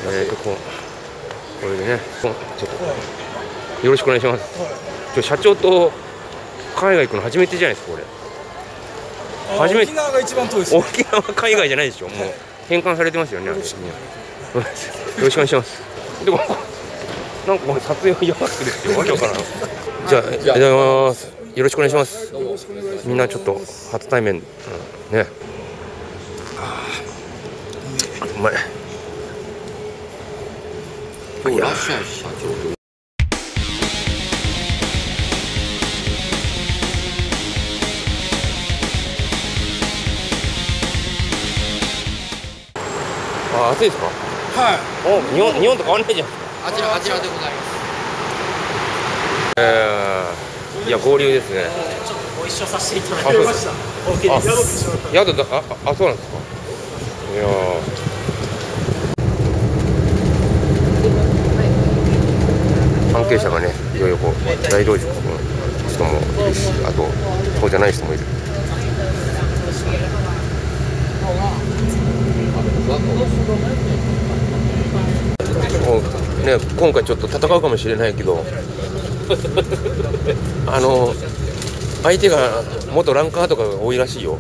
これでね、ちょっとよろしくお願いします。社長と海外行くの初めてじゃないですか、これ。初めて。沖縄が一番遠いです。沖縄は海外じゃないでしょ。もう返還されてますよね。よろしくお願いします。でもなんか撮影はやばくですよ。わけわからん。じゃあいただきます。よろしくお願いします。みんなちょっと初対面、ね。うまい。いらっしゃい社長。暑いですか。はい。日本と変わらないじゃん。あちらでございます。いや合流ですね。ちょっとご一緒させていただきました。宿だ。そうなんですか。いや関係者がね、いろいろこう大老塾の人もいるし、あとそうじゃない人もいる。ね、今回ちょっと戦うかもしれないけど相手が元ランカーとかが多いらしいよ。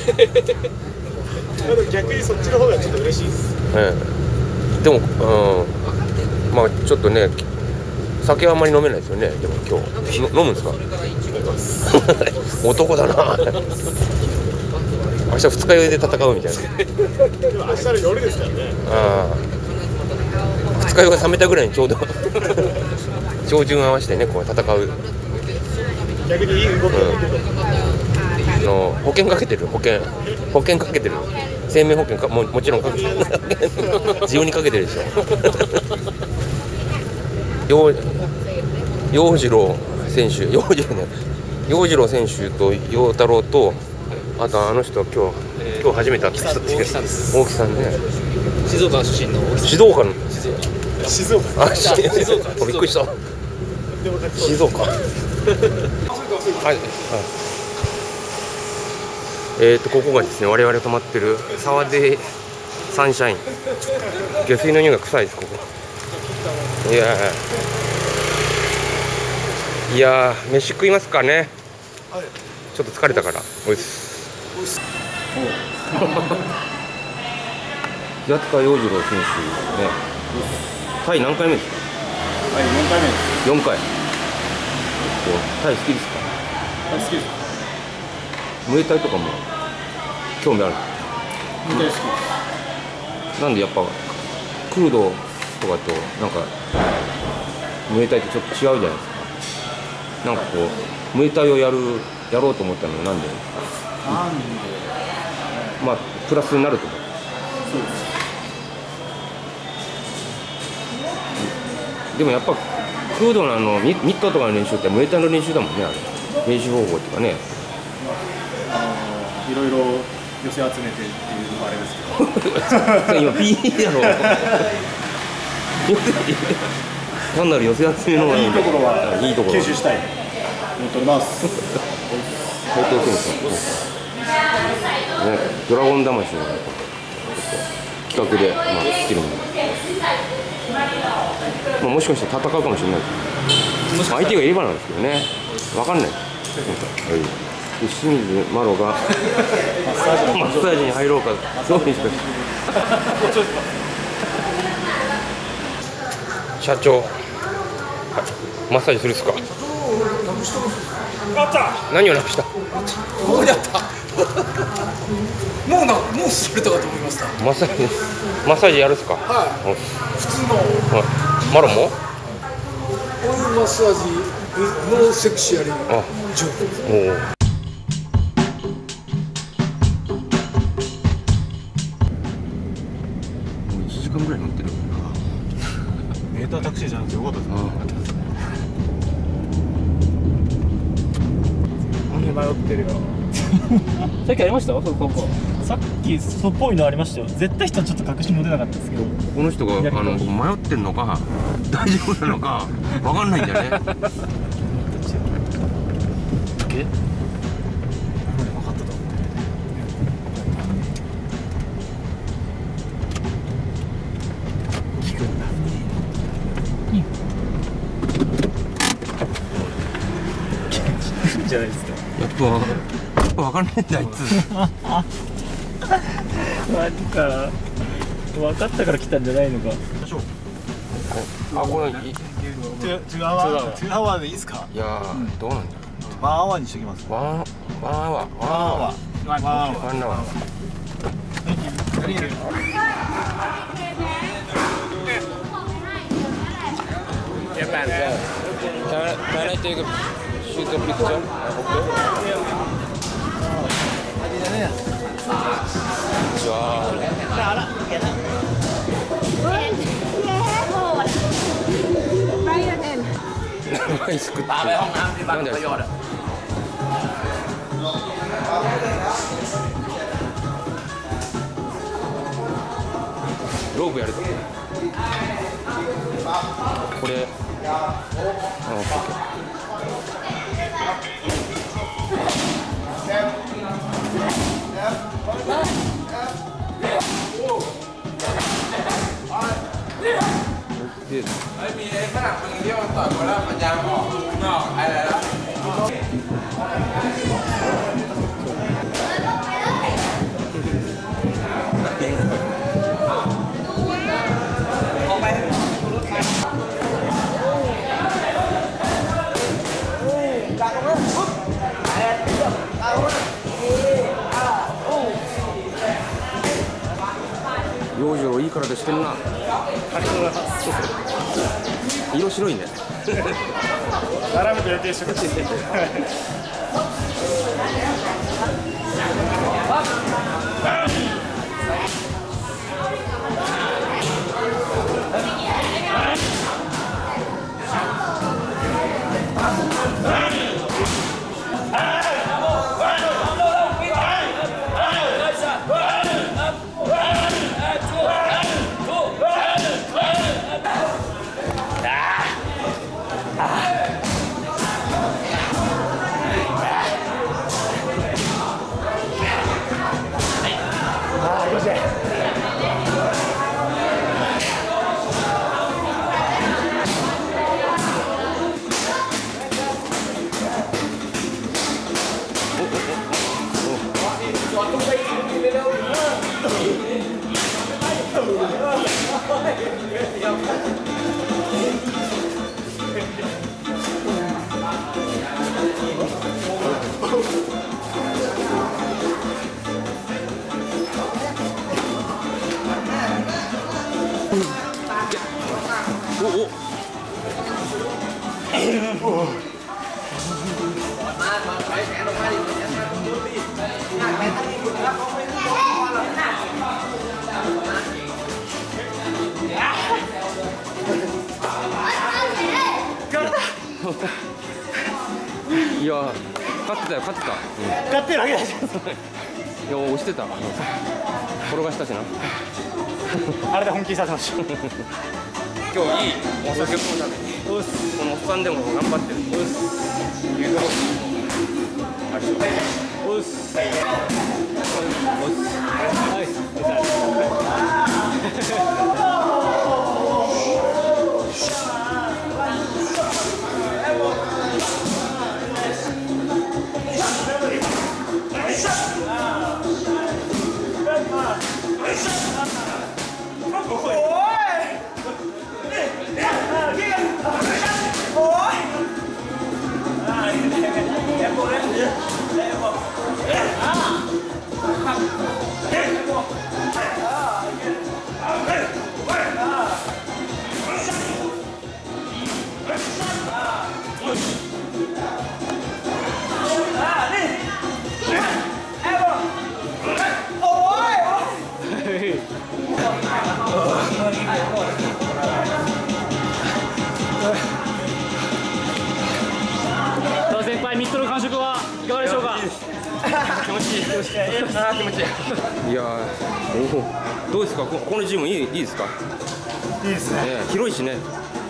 逆にそっちの方がちょっと嬉しいです。でも、まあちょっとね、酒はあんまり飲めないですよね。でも今日飲むんですか。男だな。明日二日酔いで戦うみたいな。でも明日の夜ですからね。二日酔いが冷めたぐらいにちょうど照準合わせてね、こう戦う。逆にいい動きができる。保険かけてる。保険かけてる。生命保険か もちろんかけてる。自由にかけてるでしょ。陽次郎選手と陽太郎と、あとあの人は今日初めて会った人っていう大木さんね。静岡出身の大木さん。静岡びっくりした。静岡。はい。ここがですね、我々泊まってる沢出サンシャイン。下水の匂いが臭いです、ここ。いやー、飯食いますかね。ちょっと疲れたから。おいっす。平塚洋次郎選手ね。タイ何回目ですか。タイ4回目です。4回。タイ好きですか。好きです。ムエタイとかも興味ある。ムエタイ好きです。なんでやっぱクルドとかとなんかムエタイってちょっと違うじゃないですか。なんかこうムエタイをやろうと思ったのはなんでですか。まあプラスになると思う。そうです。でもやっぱクードのミットとかの練習ってムエタイの練習だもんね。あれ練習方法っていうかね。 いろいろ寄せ集めてっていうのもあれですけど。 今 P だろ。単なる寄せ集めのいいところは吸収したいと思っております。 斉藤選手ね、ドラゴン魂の企画で来てるんで、もしかして戦うかもしれない。相手がいればなんですけどね、分かんない。清水麻呂がマッサージに入ろうか、そうにしか。社長、マッサージするっすか。何をなくした。ここにあった。もうそれたかと思いました。マッサージやるっすか。はい。普通の。マロも。オイルマッサージ、ノーセクシュアリー。1時間ぐらい乗ってる。 メータータクシーじゃなくてよかったですね。迷ってるよ。 さっきありました？ここ。 さっきそっぽいのありましたよ。絶対人はちょっと確信も出なかったですけど。 この人が迷ってんのか大丈夫なのかわかんないんだよね。分かったと思って。聞く。 じゃないですか。 やっぱ分かんないんだあいつ。 なんか分かったから来たんじゃないのか。 あ、これ違う泡でいいですか。 いやー、どうなんだろワンアワーにしときます。 う。ワンアワー。 ワンアワー。 Can I take a shoot a picture?ロープやるとこれไม่มีไอ้ฝรั่งคนนึงที่มันต่อยบอลแล้วมันยางออกนอกอะไรแล้ว洋次郎いい体してるな。色白いね。 並べて予定してくれて。 いや勝ってたよ勝ってた。 勝ってるわけないじゃん。 いや押してた。転がしたしな。 あれで本気にさせました。 今日いいお酒も食べてこのおっさんでも頑張ってる。いうとこありそう。おっす。 先輩、ミットの感触はいかがでしょうか。 気持ちいい。気持ちいい。いやー、どうですか。このジムいいですか。 いいですね。 広いしね。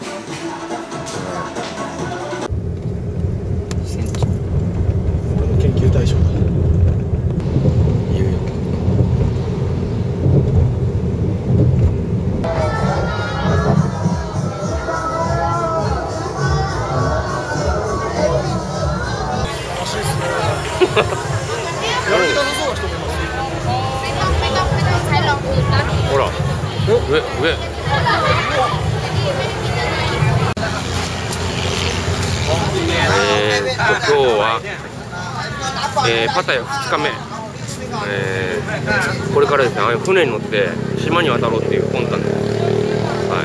研究対象だ。 いよいよ。 しげえ。今日は、パタヤ2日目、これからですね、船に乗って島に渡ろうっていう魂胆です。はい。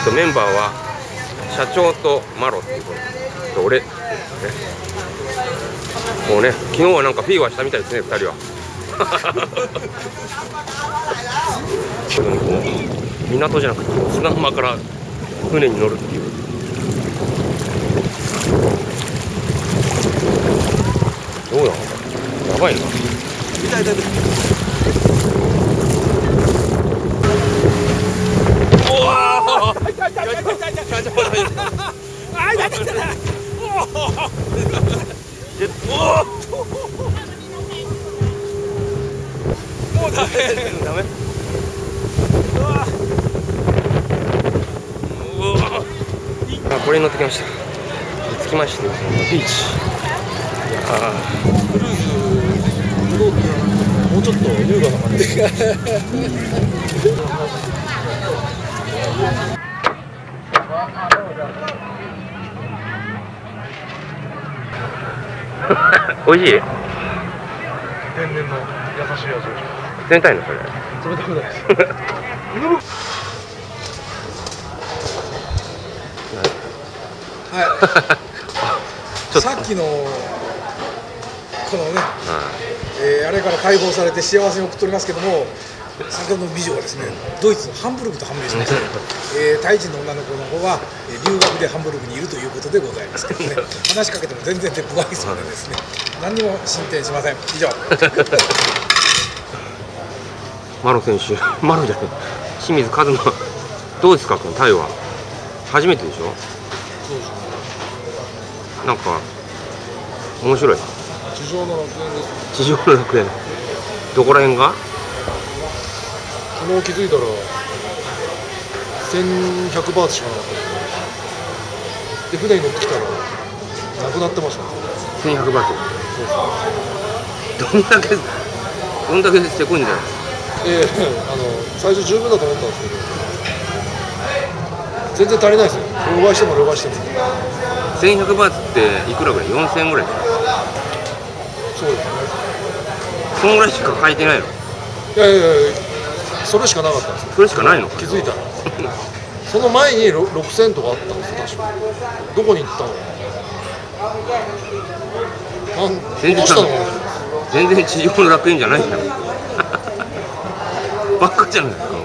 メンバーは社長とマロっていうことと俺、もうね、昨日はなんかフィーバーしたみたいですね、2人は。港じゃなくて砂浜から船に乗るっていう。どうだ、やばいな。痛い痛い痛い。おお。痛い痛い痛い痛い痛い痛い。あ、痛い痛い痛い。もうダメ。ダメ。これに乗ってきました。着きまして、ビーチ。 クルーズもうちょっと優雅な感じでおいしい。 天然の優しい味。 冷たいのそれ。 冷たくないですはい、さっきのこのね、あれから解放されて幸せに送っておりますけども、先ほどの美女はですね、ドイツのハンブルクと判明しました。タイ人の女の子の方は留学でハンブルクにいるということでございますけどね、話しかけても全然手不愛想でですね、何にも進展しません。以上。 マロ選手、マロじゃない、清水和馬、どうですか、このタイは。初めてでしょ。 そうですね。 なんか面白い。 地上の楽園です。 地上の楽園。どこら辺が？ 昨日気づいたら1100バーツしかなかった。で船に乗ってきたらなくなってましたね。 1100バーツ。どんだけせこいんだよ。 最初十分だと思ったんですけど、全然足りないですよ。両替しても両替しても。 1100バーツっていくらぐらい？4000円ぐらい。 そうですね。 そのぐらいしか書いてないの？ いやそれしかなかったんですよ。 それしかないの？ 気づいたらその前に6000とかあったんですよ、確か。どこに行ったの？ 全然したのかな。 全然地上の楽園じゃないじゃん。バカじゃないですか。